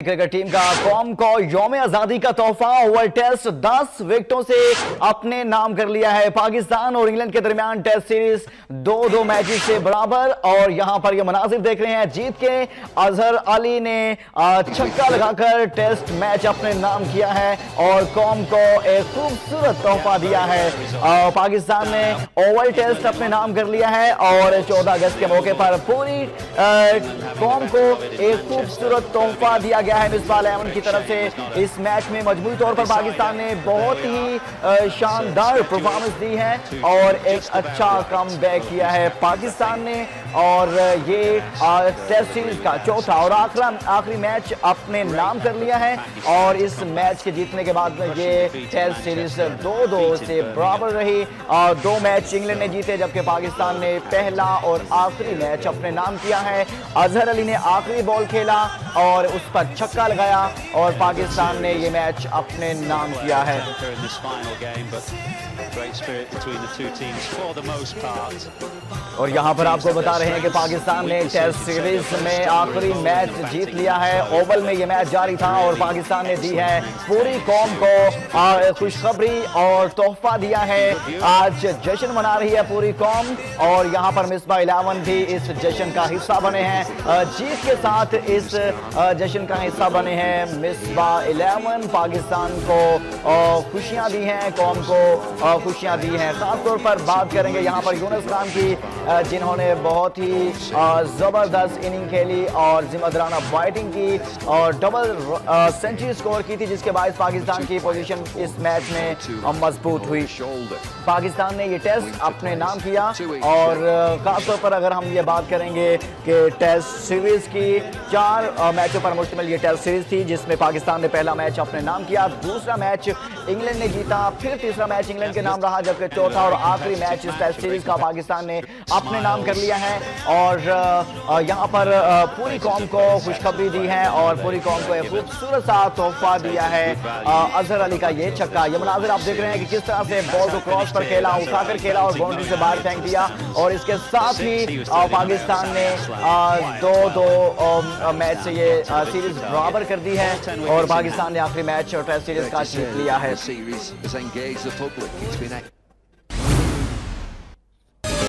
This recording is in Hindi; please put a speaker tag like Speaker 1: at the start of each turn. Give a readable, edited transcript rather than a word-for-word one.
Speaker 1: क्रिकेट टीम का कौम को यौम आजादी का तोहफा ओवल टेस्ट 10 विकेटों से अपने नाम कर लिया है। पाकिस्तान और इंग्लैंड के दरमियान टेस्ट सीरीज 2-2 मैचेस से बराबर और यहां पर ये मनाजिर देख रहे हैं। जीत के अजहर अली ने छक्का लगाकर टेस्ट मैच अपने नाम किया है और कौम को एक खूबसूरत तोहफा दिया है। पाकिस्तान ने ओवल टेस्ट अपने नाम कर लिया है और 14 अगस्त के मौके पर पूरी कौम को एक खूबसूरत तोहफा दिया गया है मिसबाह इलेवन की तरफ से। इस मैच में मजमूई तौर पर पाकिस्तान ने बहुत ही शानदार परफॉर्मेंस दी है और एक अच्छा कमबैक किया है पाकिस्तान ने और ये टेस्ट सीरीज का चौथा और आखिरी मैच अपने नाम कर लिया है और इस मैच के जीतने के बाद ये टेस्ट सीरीज 2-2 से बराबर रही। 2 मैच इंग्लैंड ने जीते जबकि पाकिस्तान ने पहला और आखिरी मैच अपने नाम किया है। अजहर अली ने आखिरी बॉल खेला और उस पर छक्का लगाया और पाकिस्तान ने ये मैच अपने नाम किया है। और यहाँ पर आपको बता रहे हैं कि पाकिस्तान ने टेस्ट सीरीज में आखिरी मैच जीत लिया है। ओवल में ये मैच जारी था और पाकिस्तान ने दी है पूरी कौम को खुशखबरी और तोहफा दिया है। आज जश्न मना रही है पूरी कौम और यहाँ पर मिसबाह इलेवन भी इस जश्न का हिस्सा बने हैं। जीत के साथ इस जश्न का हिस्सा बने हैं मिसबाह इलेवन। पाकिस्तान को खुशियाँ दी हैं, कौम को खुशियाँ दी हैं। खासतौर पर बात करेंगे यहाँ पर यूनुस खान की जिन्होंने बहुत ही ज़बरदस्त इनिंग खेली और जिम्मेदाराना बैटिंग की और डबल सेंचुरी स्कोर की थी जिसके बाद पाकिस्तान की पोजीशन इस मैच में मजबूत हुई। पाकिस्तान ने ये टेस्ट अपने नाम किया और खासतौर पर अगर हम ये बात करेंगे कि टेस्ट सीरीज की 4 मैचों पर मुश्तमिल ये टेस्ट सीरीज थी जिसमें पाकिस्तान ने पहला मैच अपने नाम किया, दूसरा मैच इंग्लैंड ने जीता, फिर तीसरा मैच इंग्लैंड के नाम रहा जबकि चौथा और आखिरी मैच इस टेस्ट सीरीज का पाकिस्तान ने अपने नाम कर लिया है। और यहाँ पर पूरी कौम को खुशखबरी दी है और पूरी कौम को एक खूबसूरत सा तोहफा दिया है अजहर अली का ये छक्का। ये मनाजिर आप देख रहे हैं कि किस तरह से बॉल को क्रॉस पर खेला, उठाकर खेला और बाउंड्री से बाहर फेंक दिया और इसके साथ ही पाकिस्तान ने 2-2 मैच से ये सीरीज बराबर कर दी है और पाकिस्तान ने आखिरी मैच और टेस्ट सीरीज का जीत लिया है।